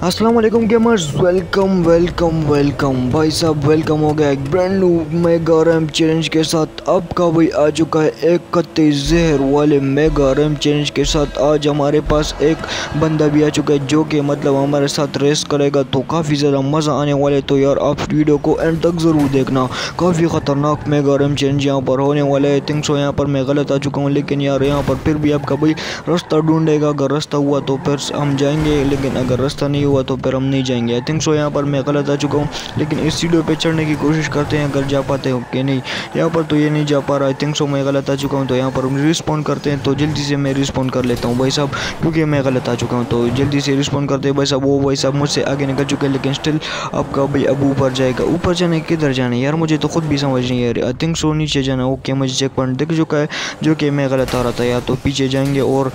अस्सलाम वालेकुम gamers, welcome welcome welcome भाई साहब, वेलकम हो गया एक brand new mega RAM challenge के साथ। आपका भाई आ चुका है एक कत्ते जहर वाले मेगा रैम चैलेंज के साथ। आज हमारे पास एक बंदा भी आ चुका है जो कि मतलब हमारे साथ रेस करेगा, तो काफ़ी ज़्यादा मज़ा आने वाले। तो यार आप वीडियो को एंड तक ज़रूर देखना, काफ़ी ख़तरनाक मेगा रैम चैलेंज यहाँ पर होने वाला है। थिंक सो यहाँ पर मैं गलत आ चुका हूँ, लेकिन यार यहाँ पर फिर भी आपका भाई रास्ता ढूंढेगा। अगर रास्ता हुआ तो फिर हम जाएंगे, लेकिन अगर रास्ता नहीं हुआ तो फिर हम नहीं जाएंगे। आई थिंक सो यहाँ पर मैं गलत आ चुका हूँ, लेकिन इस सीढ़ियों पे चढ़ने की कोशिश करते हैं, अगर जा पाते हो कि नहीं। यहाँ पर तो ये नहीं जा पा रहा। आई थिंक सो मैं गलत आ चुका हूँ, तो यहाँ पर रिस्पॉन करते हैं। तो जल्दी से मैं रिस्पॉन कर लेता हूँ भाई साहब, क्योंकि मैं गलत आ चुका हूँ। तो जल्दी से रिस्पॉन करते हैं भाई साहब। वो भाई साहब मुझसे आगे निकल चुके हैं, लेकिन स्टिल आपका भाई अब ऊपर जाएगा। ऊपर जाने किधर जाना है यार, मुझे तो खुद भी समझ नहीं आ रही। आई थिंक सो नीचे जाना। ओके, मुझे चेक पॉइंट दिख चुका है जो कि मैं गलत आ रहा था। या तो पीछे जाएंगे और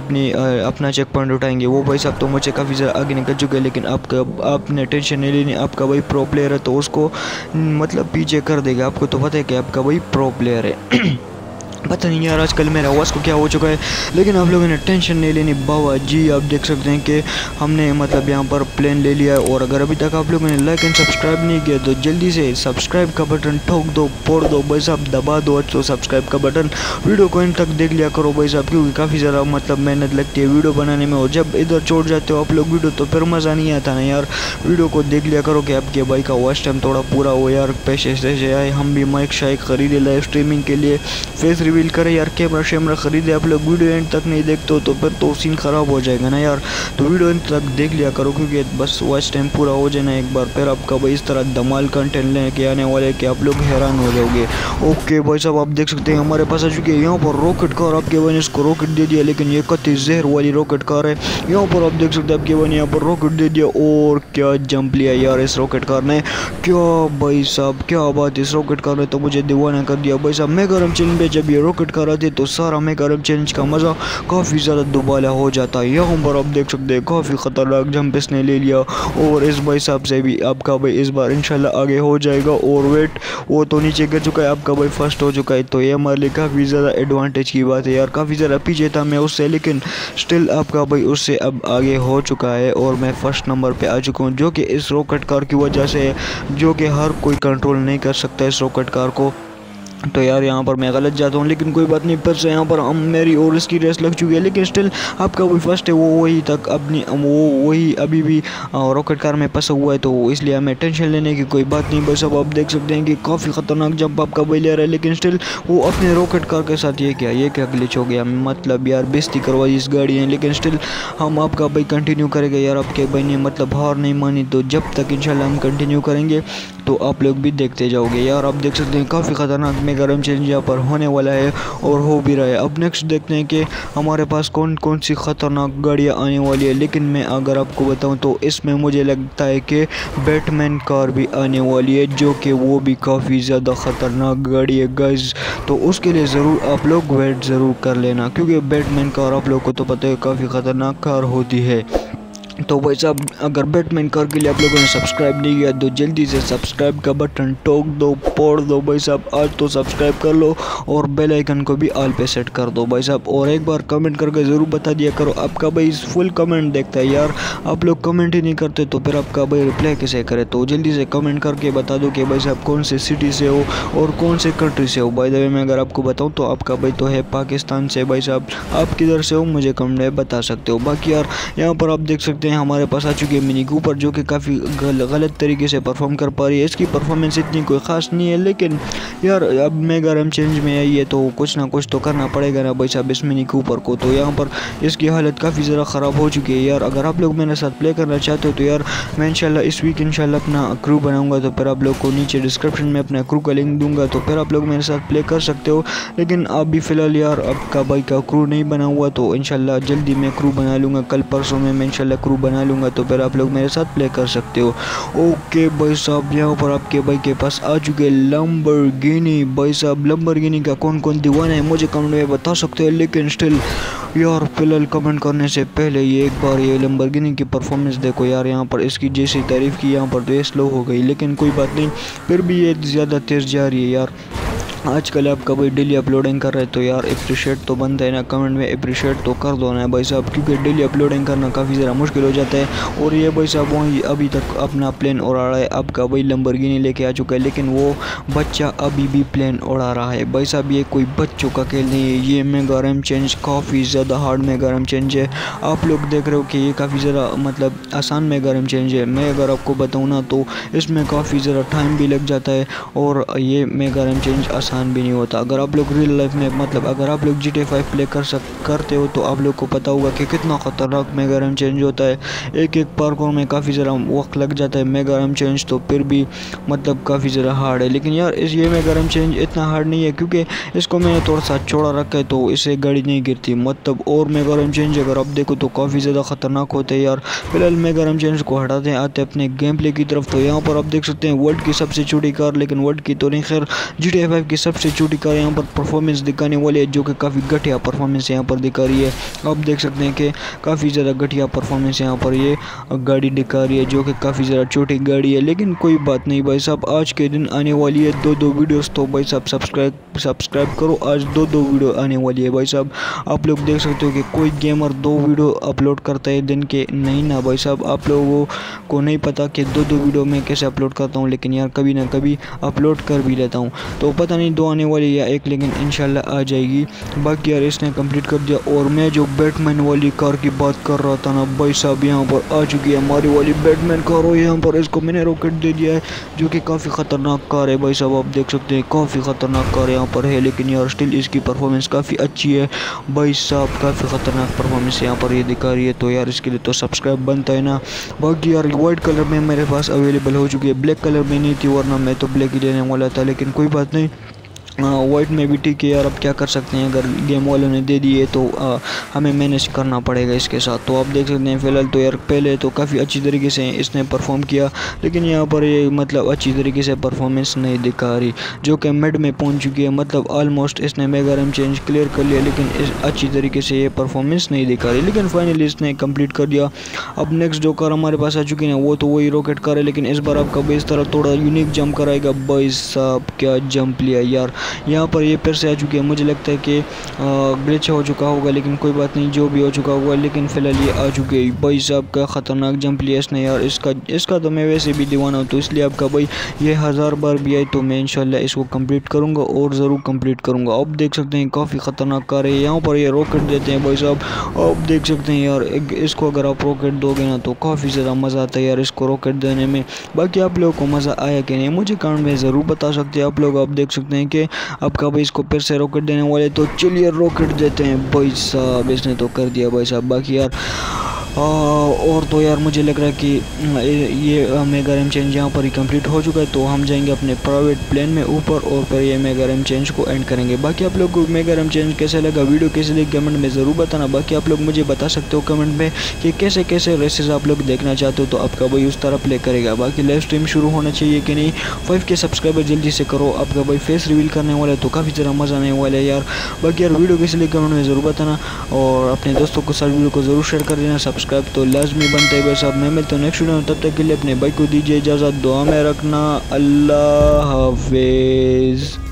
अपना चेक पॉइंट उठाएंगे। वो भाई साहब तो मुझे काफ़ी ज़्यादा आगे निकल चुके हैं, लेकिन आपने टेंशन नहीं लेनी। आपका भाई प्रो प्लेयर है, तो उसको मतलब पीछे कर देगा। आपको तो पता है कि आपका भाई प्रो प्लेयर है। पता नहीं यार आजकल मेरा आवाज़ को क्या हो चुका है, लेकिन आप लोगों ने टेंशन नहीं लेनी बाबा जी। आप देख सकते हैं कि हमने मतलब यहाँ पर प्लेन ले लिया है। और अगर अभी तक आप लोगों ने लाइक एंड सब्सक्राइब नहीं किया तो जल्दी से सब्सक्राइब का बटन ठोक दो, फोड़ दो भाई साहब, दबा दो तो सब्सक्राइब का बटन। वीडियो को एंड तक देख लिया करो भाई साहब, क्योंकि काफ़ी ज़्यादा मतलब मेहनत लगती है वीडियो बनाने में। और जब इधर छोड़ जाते हो आप लोग वीडियो तो फिर मज़ा नहीं आता ना यार। वीडियो को देख लिया करो कि आपके भाई का वॉच टाइम थोड़ा पूरा हो यार। पैसे से आए, हम भी माइक शाइक खरीदे लाइव स्ट्रीमिंग के लिए, फेस रिवील करें यार, कैमरा शैमरा खरीदे। आप लोग वीडियो एंड तक नहीं देखते हो तो फिर तो सीन ख़राब हो जाएगा ना यार। तो वीडियो एंड तक देख लिया करो, क्योंकि बस वॉच टाइम पूरा हो जाना एक बार, फिर आपका भाई इस तरह धमाल कंटेंट लेके आने वाले कि आप लोग हैरान हो जाओगे। ओके भाई साहब, आप देख सकते हैं हमारे पास आ चुकी है यहाँ पर रॉकेट कार। आपके भाई ने इसको रॉकेट दे दिया, लेकिन ये कत्ती जहर वाली रॉकेट कार है। यहाँ पर आप देख सकते हैं आपके भाई ने यहाँ पर रॉकेट दे दिया, और क्या जंप लिया यार इस रॉकेट कार ने। क्या भाई साहब, क्या बात, इस रॉकेट कार ने तो मुझे दीवाना कर दिया भाई साहब। मेगा रैम चैलेंज में जब ये रॉकेट कार आती है तो सारा मेगा रैम चैलेंज का मज़ा काफ़ी ज़्यादा दुबाला हो जाता है। यहाँ पर आप देख सकते हैं काफ़ी ख़तरनाक जंप इसने ले लिया, और इस भाई साहब से भी आपका भाई इस बार इंशाल्लाह आगे हो जाएगा। और वेट, वो तो नीचे गिर चुका है, आपका भाई फर्स्ट हो चुका है। तो ये हमारे लिए काफ़ी ज़्यादा एडवांटेज की बात है यार। काफ़ी ज़्यादा पीछे था मैं उससे, लेकिन स्टिल आपका भाई उससे अब आगे हो चुका है, और मैं फर्स्ट नंबर पर आ चुका हूँ, जो कि इस रॉकेट कार की वजह से है, जो कि हर कोई कंट्रोल नहीं कर सकता इस रॉकेट कार को। तो यार यहाँ पर मैं गलत जाता हूँ, लेकिन कोई बात नहीं, फिर से यहाँ पर हम मेरी और इसकी रेस लग चुकी है, लेकिन स्टिल आपका वही फर्स्ट है, वो वही तक अपनी वो वही अभी भी रॉकेट कार में फंसा हुआ है। तो इसलिए हमें टेंशन लेने की कोई बात नहीं। बस अब आप देख सकते हैं कि काफ़ी ख़तरनाक जंप आपका भाई ले रहा है, लेकिन स्टिल वो अपने रॉकेट कार के साथ ये क्या ग्लिच हो गया, मतलब यार बेइज्जती करवाई इस गाड़ी ने। लेकिन स्टिल हम आपका भाई कंटिन्यू करेंगे यार। आपके भाई ने मतलब हार नहीं मानी, तो जब तक इंशाल्लाह हम कंटिन्यू करेंगे तो आप लोग भी देखते जाओगे यार। आप देख सकते हैं काफ़ी ख़तरनाक मेगा रैम चैलेंज यहाँ पर होने वाला है, और हो भी रहा है। अब नेक्स्ट देखते हैं कि हमारे पास कौन कौन सी ख़तरनाक गाड़ियाँ आने वाली है। लेकिन मैं अगर आपको बताऊँ तो इसमें मुझे लगता है कि बैटमैन कार भी आने वाली है, जो कि वो भी काफ़ी ज़्यादा ख़तरनाक गाड़ी है गाइज। तो उसके लिए ज़रूर आप लोग वेट ज़रूर कर लेना, क्योंकि बैटमैन कार आप लोग को तो पता है काफ़ी ख़तरनाक कार होती है। तो भाई साहब, अगर बैटमैन कार के लिए आप लोगों ने सब्सक्राइब नहीं किया तो जल्दी से सब्सक्राइब का बटन ठोक दो, फोड़ दो भाई साहब। आज तो सब्सक्राइब कर लो, और बेल आइकन को भी ऑल पे सेट कर दो भाई साहब। और एक बार कमेंट करके ज़रूर बता दिया करो, आपका भाई फुल कमेंट देखता है यार। आप लोग कमेंट ही नहीं करते तो फिर आपका भाई रिप्लाई कैसे करे। तो जल्दी से कमेंट करके बता दो कि भाई साहब कौन से सिटी से हो और कौन से कंट्री से हो। बाय द वे मैं अगर आपको बताऊँ तो आपका भाई तो है पाकिस्तान से भाई साहब। आप किधर से हो मुझे कमेंट में बता सकते हो। बाकी यार यहाँ पर आप देख सकते हैं हमारे पास आ चुकी है मिनी कूपर, जो कि काफ़ी गलत तरीके से परफॉर्म कर पा रही है। इसकी परफॉर्मेंस इतनी कोई ख़ास नहीं है, लेकिन यार अब मेगा रैम चेंज में आई है तो कुछ ना कुछ तो करना पड़ेगा ना भाई साहब इस मिनी कूपर को। तो यहाँ पर इसकी हालत काफ़ी ज़्यादा ख़राब हो चुकी है यार। अगर आप लोग मेरे साथ प्ले करना चाहते हो तो यार मैं इंशाल्लाह इस वीक इंशाल्लाह अपना क्रू बनाऊँगा, तो फिर आप लोग को नीचे डिस्क्रिप्शन में अपना क्रू का लिंक दूंगा, तो फिर आप लोग मेरे साथ प्ले कर सकते हो। लेकिन अभी फ़िलहाल यार आपका भाई का क्रू नहीं बना हुआ, तो इंशाल्लाह जल्दी मैं क्रू बना लूँगा। कल परसों में मैं इंशाल्लाह क्रू बना लूँगा, तो फिर आप लोग मेरे साथ प्ले कर सकते हो। ओके भाई साहब, यहाँ पर आपके भाई के पास आ चुके लैम्बोर्गिनी। भाई साहब लैम्बोर्गिनी का कौन कौन दीवाना है मुझे कमेंट में बता सकते हो, लेकिन स्टिल यार फिलहाल कमेंट करने से पहले ये एक बार ये लैम्बोर्गिनी की परफॉर्मेंस देखो यार। यहाँ पर इसकी जैसी तारीफ़ की यहाँ पर तो ये स्लो हो गई, लेकिन कोई बात नहीं, फिर भी ये ज़्यादा तेज़ जा रही है यार। आजकल आपका भाई डेली अपलोडिंग कर रहे, तो यार अप्रिशिएट तो बनता है ना, कमेंट में अप्रिशिएट तो कर दो ना भाई साहब, क्योंकि डेली अपलोडिंग करना काफ़ी ज़्यादा मुश्किल हो जाता है। और ये भाई साहब वही अभी तक अपना प्लेन उड़ा रहा है, आपका भाई लंबरगिनी लेके आ चुका है, लेकिन वो बच्चा अभी भी प्लेन उड़ा रहा है भाई साहब। ये कोई बच्चों का खेल नहीं है, ये मेगा रैम चेंज काफ़ी ज़्यादा हार्ड मेगा रैम चेंज है। आप लोग देख रहे हो कि ये काफ़ी ज़्यादा मतलब आसान मेगा रैम चेंज है। मैं अगर आपको बताऊँ ना तो इसमें काफ़ी ज़्यादा टाइम भी लग जाता है, और ये मेगा रैम चेंज आसान भी नहीं होता। अगर आप लोग रियल लाइफ में मतलब अगर आप लोग GTA 5 प्ले करते हो तो आप लोग को पता होगा कि कितना ख़तरनाक मेगा रैम चेंज होता है। एक एक पार्कोर में काफ़ी ज़्यादा वक्त लग जाता है। मेगा रैम चेंज तो फिर भी मतलब काफ़ी ज़्यादा हार्ड है, लेकिन यार ये मेगा रैम चेंज इतना हार्ड नहीं है, क्योंकि इसको मैंने थोड़ा सा चौड़ा रखा है तो इससे गाड़ी नहीं गिरती मतलब। और मेगा रैम चेंज अगर आप देखो तो काफ़ी ज़्यादा ख़तरनाक होते हैं यार। फिलहाल मेगा रैम चेंज को हटाते हैं, आते अपने गेम प्ले की तरफ। तो यहाँ पर आप देख सकते हैं वर्ल्ड की सबसे छोटी कार, लेकिन वर्ल्ड की तो नहीं, खैर GTA 5 की सबसे छोटी कार यहाँ पर परफॉर्मेंस दिखाने वाली है, जो कि काफ़ी घटिया परफॉर्मेंस यहाँ पर दिखा रही है। आप देख सकते हैं कि काफ़ी ज़्यादा घटिया परफॉर्मेंस यहाँ पर ये गाड़ी दिखा रही है, जो कि काफ़ी ज़्यादा छोटी गाड़ी है। लेकिन कोई बात नहीं भाई साहब, आज के दिन आने वाली है दो वीडियोस, तो भाई साहब सब्सक्राइब करो। आज दो वीडियो आने वाली है भाई साहब। आप लोग देख सकते हो कि कोई गेमर 2 वीडियो अपलोड करता है दिन के, नहीं ना भाई साहब। आप लोगों को नहीं पता कि 2 वीडियो मैं कैसे अपलोड करता हूँ, लेकिन यार कभी ना कभी अपलोड कर भी लेता हूँ। तो पता नहीं 2 आने वाली या 1, लेकिन इंशाल्लाह आ जाएगी। बाकी यार इसने कंप्लीट कर दिया। और मैं जो बैटमैन वाली कार की बात कर रहा था ना भाई साहब, यहाँ पर आ चुकी है हमारी वाली बैटमैन कार। और यहाँ पर इसको मैंने रॉकेट दे दिया है, जो कि काफ़ी ख़तरनाक कार है भाई साहब। आप देख सकते हैं काफ़ी ख़तरनाक कार यहाँ पर है, लेकिन यार स्टिल इसकी परफॉर्मेंस काफ़ी अच्छी है भाई साहब। काफ़ी ख़तरनाक परफॉर्मेंस यहाँ पर ये दिखा रही है, तो यार इसके लिए तो सब्सक्राइब बनता है ना। बाकी यार वाइट कलर में मेरे पास अवेलेबल हो चुकी है, ब्लैक कलर में नहीं थी, वरना मैं तो ब्लैक ही लेने वाला था, लेकिन कोई बात नहीं। वाइट में भी ठीक है यार, अब क्या कर सकते हैं, अगर गेम वालों ने दे दिए तो हमें मैनेज करना पड़ेगा इसके साथ। तो आप देख सकते हैं फिलहाल तो यार पहले तो काफ़ी अच्छी तरीके से इसने परफॉर्म किया, लेकिन यहाँ पर ये मतलब अच्छी तरीके से परफॉर्मेंस नहीं दिखा रही, जो कि मिड में पहुँच चुकी है। मतलब ऑलमोस्ट इसने मेगा रैम चेंज क्लियर कर लिया, लेकिन इस अच्छी तरीके से ये परफॉर्मेंस नहीं दिखा रही, लेकिन फाइनली इसने कंप्लीट कर दिया। अब नेक्स्ट जो कार हमारे पास आ चुकी है वो तो वही रॉकेट कार है, लेकिन इस बार आपका बेस तरह थोड़ा यूनिक जंप कराएगा भाई साहब। क्या जंप लिया यार, यहाँ पर ये फिर से आ चुकी है। मुझे लगता है कि ग्लिच हो चुका होगा, लेकिन कोई बात नहीं, जो भी हो चुका होगा, लेकिन फिलहाल ये आ चुकी है भाई साहब। का ख़तरनाक जंप लिया इसने यार। इसका तो मैं वैसे भी दीवाना हूँ, तो इसलिए आपका भाई ये 1000 बार भी आए तो मैं इंशाल्लाह इसको कंप्लीट करूँगा, और ज़रूर कंप्लीट करूँगा। आप देख सकते हैं काफ़ी ख़तरनाक कार है। यहाँ पर ये रॉकेट देते हैं भाई साहब, आप देख सकते हैं यार। इसको अगर आप रॉकेट दोगे ना तो काफ़ी ज़्यादा मज़ा आता है यार इसको रॉकेट देने में। बाकी आप लोगों को मज़ा आया कि नहीं मुझे कमेंट में ज़रूर बता सकते हैं आप लोग। आप देख सकते हैं कि आपका भाई इसको फिर से रॉकेट देने वाले, तो चलिए रॉकेट देते हैं भाई साहब। इसने तो कर दिया भाई साहब। बाकी यार और तो यार मुझे लग रहा है कि ये मेगा रैम चेंज यहाँ पर ही कंप्लीट हो चुका है, तो हम जाएंगे अपने प्राइवेट प्लेन में ऊपर, और फिर ये मेगा रैम चेंज को एंड करेंगे। बाकी आप लोग को मेगा रैम चेंज कैसे लगा, वीडियो कैसे लगी, कमेंट में ज़रूर बताना। बाकी आप लोग मुझे बता सकते हो कमेंट में कि कैसे कैसे रेसेस आप लोग देखना चाहते हो, तो आपका भाई उस तरह प्ले करेगा। बाकी लाइव स्ट्रीम शुरू होना चाहिए कि नहीं, 5K सब्सक्राइबर जल्दी से करो। आपका भाई फेस रिवील करने वाला है, तो काफ़ी ज़्यादा मज़ा आने वाला है यार। बाकी यार वीडियो कैसे लगी कमेंट में ज़रूर बताना, और अपने दोस्तों को साथ वीडियो को ज़रूर शेयर कर देना। सब्सक्राइब तो लाजमी बनता है भाई साहब। मैं मिलता हूँ नेक्स्ट वीडियो में, तब तक के लिए अपने भाई को दीजिए इजाज़त, दुआ में रखना। अल्लाह हाफिज़।